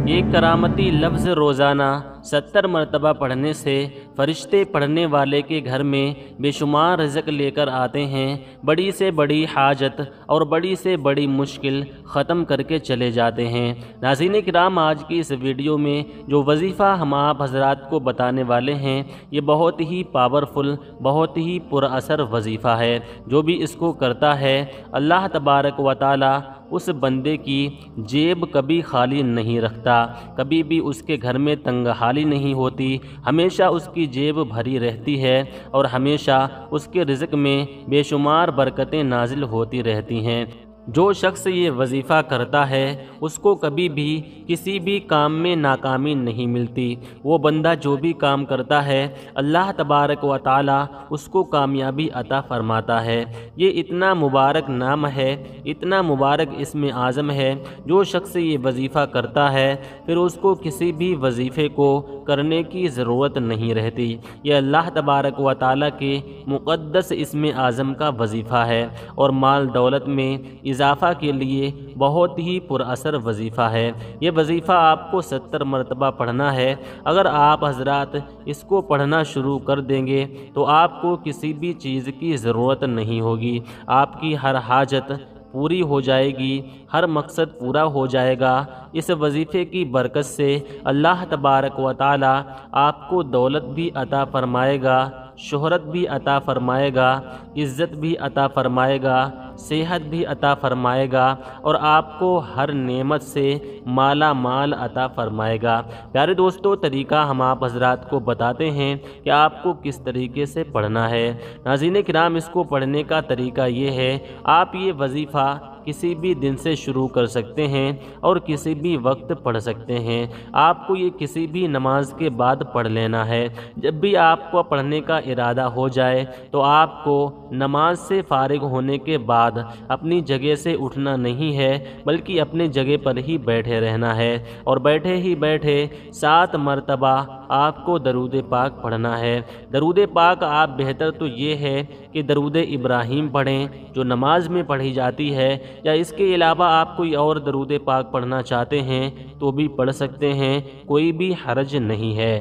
एक करामती लफ्ज़ रोज़ाना 70 मरतबा पढ़ने से फ़रिश्ते पढ़ने वाले के घर में बेशुमार रिज़्क़ लेकर आते हैं। बड़ी से बड़ी हाजत और बड़ी से बड़ी मुश्किल ख़त्म करके चले जाते हैं। नाज़रीन किराम, आज की इस वीडियो में जो वजीफ़ा हम आप हज़रात को बताने वाले हैं, ये बहुत ही पावरफुल, बहुत ही पुरअसर वजीफ़ा है। जो भी इसको करता है, अल्लाह तबारक व तआला उस बंदे की जेब कभी खाली नहीं रखता, कभी भी उसके घर में तंगहाली नहीं होती, हमेशा उसकी जेब भरी रहती है और हमेशा उसके रिज़्क़ में बेशुमार बरकतें नाजिल होती रहती हैं। जो शख्स ये वजीफ़ा करता है उसको कभी भी किसी भी काम में नाकामी नहीं मिलती। वो बंदा जो भी काम करता है अल्लाह तबारक व तआला उसको कामयाबी अता फरमाता है। ये इतना मुबारक नाम है, इतना मुबारक इसमें आज़म है। जो शख्स ये वजीफ़ा करता है फिर उसको किसी भी वजीफ़े को करने की ज़रूरत नहीं रहती। ये अल्लाह तबारक व तआला के मुक़द्दस इसमें आज़म का वजीफ़ा है और माल दौलत में इजाफ़ा के लिए बहुत ही पुरअसर वजीफ़ा है। ये वजीफ़ा आपको 70 मरतबा पढ़ना है। अगर आप हज़रात इसको पढ़ना शुरू कर देंगे तो आपको किसी भी चीज़ की ज़रूरत नहीं होगी। आपकी हर हाजत पूरी हो जाएगी, हर मकसद पूरा हो जाएगा। इस वजीफ़े की बरकत से अल्लाह तबारक व तआला आपको दौलत भी अता फरमाएगा, शोहरत भी अता फरमाएगा, इज़्ज़त भी अता फरमाएगा, सेहत भी अता फरमाएगा और आपको हर नेमत से माला माल अता फरमाएगा। प्यारे दोस्तों, तरीक़ा हम आप हज़रात को बताते हैं कि आपको किस तरीके से पढ़ना है। नाज़रीन किराम, इसको पढ़ने का तरीका ये है, आप ये वजीफ़ा किसी भी दिन से शुरू कर सकते हैं और किसी भी वक्त पढ़ सकते हैं। आपको ये किसी भी नमाज के बाद पढ़ लेना है। जब भी आपको पढ़ने का इरादा हो जाए तो आपको नमाज से फारिग होने के बाद अपनी जगह से उठना नहीं है, बल्कि अपने जगह पर ही बैठे रहना है और बैठे ही बैठे 7 मरतबा आपको दरूद पाक पढ़ना है। दरूद पाक आप बेहतर तो ये है कि दरूद इब्राहीम पढ़ें जो नमाज में पढ़ी जाती है, या इसके अलावा आप कोई और दरूद पाक पढ़ना चाहते हैं तो भी पढ़ सकते हैं, कोई भी हरज नहीं है।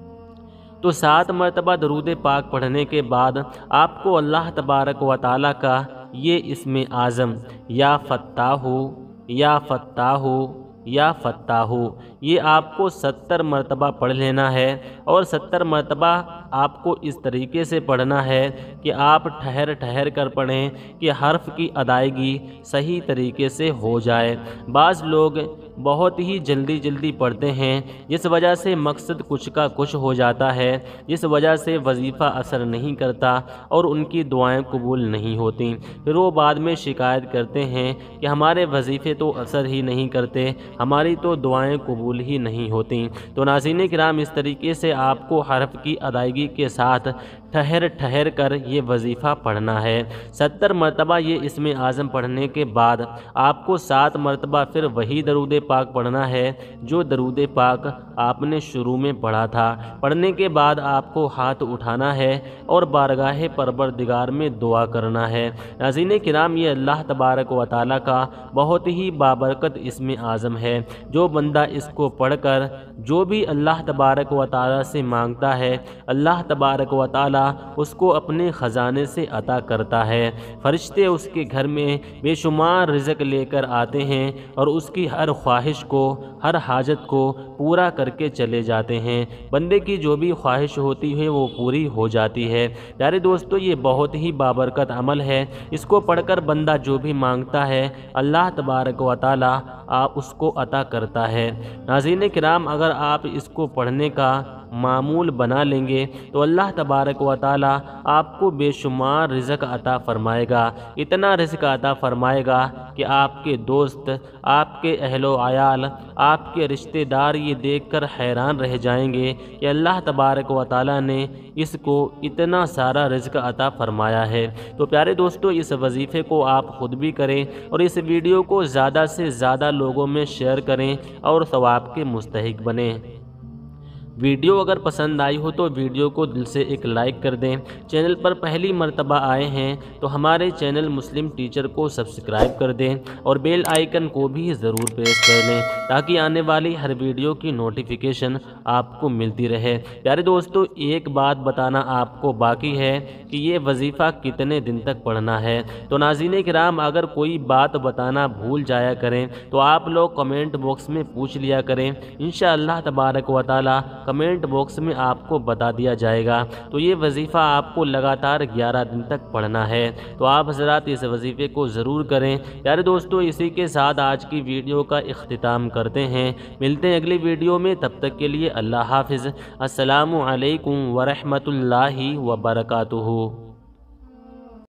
तो 7 मरतबा दरूद पाक पढ़ने के बाद आपको अल्लाह तबारक व तआला का ये इस्म आज़म या फ़त्ताहु या फ़त्ताहु या फ़त्ताहु, ये आपको 70 मरतबा पढ़ लेना है। और 70 मरतबा आपको इस तरीके से पढ़ना है कि आप ठहर ठहर कर पढ़ें कि हर्फ की अदायगी सही तरीके से हो जाए। बाज़ लोग बहुत ही जल्दी जल्दी पढ़ते हैं, जिस वजह से मकसद कुछ का कुछ हो जाता है, जिस वजह से वजीफ़ा असर नहीं करता और उनकी दुआएं कबूल नहीं होती। फिर वो बाद में शिकायत करते हैं कि हमारे वजीफ़े तो असर ही नहीं करते, हमारी तो दुआएं कबूल ही नहीं होती। तो नाज़रीन किराम, इस तरीके से आपको हरफ की अदायगी के साथ ठहर ठहर कर ये वजीफ़ा पढ़ना है। 70 मरतबा ये इस्म आज़म पढ़ने के बाद आपको 7 मरतबा फिर वही दरूद पाक पढ़ना है जो दरूद पाक आपने शुरू में पढ़ा था। पढ़ने के बाद आपको हाथ उठाना है और बारगाह परवरदिगार में दुआ करना है। नाज़रीन किराम, ये अल्लाह तबारक व तआला का बहुत ही बाबरकत इस्म आज़म है। जो बंदा इसको पढ़कर जो भी अल्लाह तबारक व तआला से मांगता है, अल्लाह तबारक व तआला उसको अपने ख़जाने से अता करता है। फरिश्ते उसके घर में बेशुमार रिज़्क़ लेकर आते हैं और उसकी हर ख्वाहिश को, हर हाजत को पूरा करके चले जाते हैं। बंदे की जो भी ख्वाहिश होती है वो पूरी हो जाती है। प्यारे दोस्तों, ये बहुत ही बाबरकत अमल है। इसको पढ़कर बंदा जो भी मांगता है अल्लाह तबारक व तआला उसको अता करता है। नाज़रीन किराम, अगर आप इसको पढ़ने का मामूल बना लेंगे तो अल्लाह तबारक व तआला आपको बेशुमार रिज़्क़ अता फरमाएगा। इतना रिज़्क़ अता फरमाएगा कि आपके दोस्त, आपके अहलो आयाल, आपके रिश्तेदार ये देखकर हैरान रह जाएंगे कि अल्लाह तबारक व तआला ने इसको इतना सारा रिज़्क़ अता फरमाया है। तो प्यारे दोस्तों, इस वजीफ़े को आप ख़ुद भी करें और इस वीडियो को ज़्यादा से ज़्यादा लोगों में शेयर करें और सवाब के मुस्तहिक बनें। ویڈیو اگر پسند آئی ہو تو ویڈیو کو دل سے ایک لائک کر دیں۔ چینل پر پہلی مرتبہ آئے ہیں تو ہمارے چینل مسلم ٹیچر کو سبسکرائب کر دیں اور بیل آئیکن کو بھی ضرور پریس کر لیں تاکہ آنے والی ہر ویڈیو کی نوٹیفیکیشن آپ کو ملتی رہے۔ پیارے دوستو، ایک بات بتانا آپ کو باقی ہے کہ یہ وظیفہ کتنے دن تک پڑھنا ہے۔ تو ناظرین کرام، اگر کوئی بات بتانا بھول جایا کریں تو آپ لوگ کمنٹ باکس میں پوچھ لیا کریں، انشاءاللہ تبارک و تعالی کمنٹ باکس میں آپ کو بتا دیا جائے گا۔ تو یہ وظیفہ آپ کو لگاتار 11 دن تک پڑھنا ہے، تو آپ حضرات اس وظیفے کو ضرور کریں۔ پیارے دوستو، اسی کے ساتھ آج کی ویڈیو کا اختتام کرتے ہیں۔ ملتے ہیں اگلی ویڈیو میں، تب تک کے لیے اللہ حافظ۔ السلام علیکم ورحمۃ اللہ وبرکاتہ۔